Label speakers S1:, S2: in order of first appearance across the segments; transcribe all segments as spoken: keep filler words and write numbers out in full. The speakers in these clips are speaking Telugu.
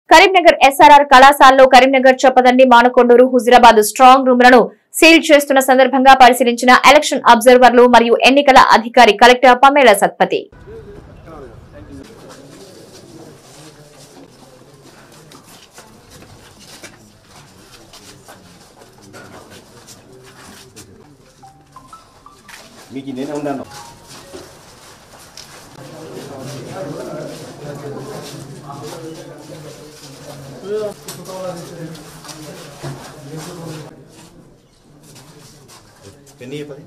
S1: కరీంనగర్ ఎస్ఆర్ఆర్ కళాశాలలో కరీంనగర్ చొప్పదండి మానకొండూరు హుజురాబాద్ స్ట్రాంగ్ రూమ్లను సీల్ చేస్తున్న సందర్భంగా పరిశీలించిన ఎలక్షన్ అబ్జర్వర్లు మరియు ఎన్నికల అధికారి కలెక్టర్ పమేలా సత్పతి.
S2: మీకు నేనే ఉన్నాను. పెన్నీ పది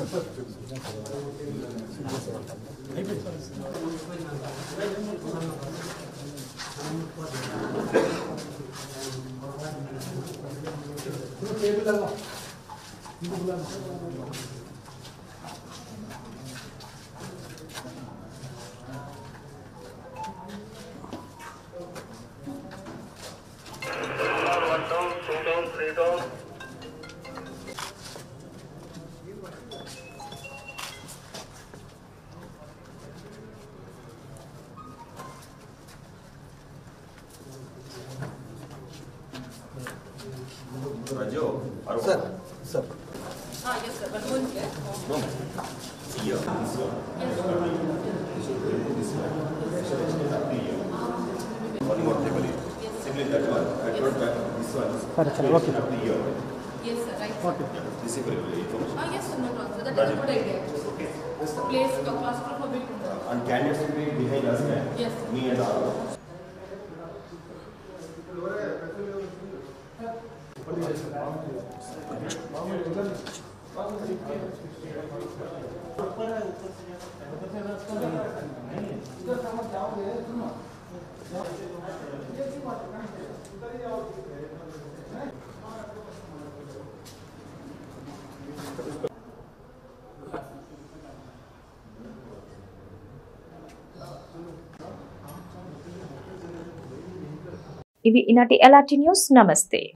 S2: Rajo, sir, sir.
S3: Ah, yes, sir. But one here.
S2: No. Here. This one. Yes. This should remove this one. Should actually have the here. One more table here.
S3: Yes.
S2: Simply that one. I told back this one.
S4: Sir, sir. Okay.
S2: Have the here.
S3: Yes, sir. Right.
S4: Okay.
S2: Yeah. This is very good information.
S3: Ah, yes, sir. No problem. That is a good idea.
S2: Okay.
S3: Place the claustrophobic.
S2: And candidates will be behind us.
S3: Yes.
S2: Me and all.
S1: ఇవి ఈనాటి ఎల్ఆర్టీ న్యూస్. నమస్తే.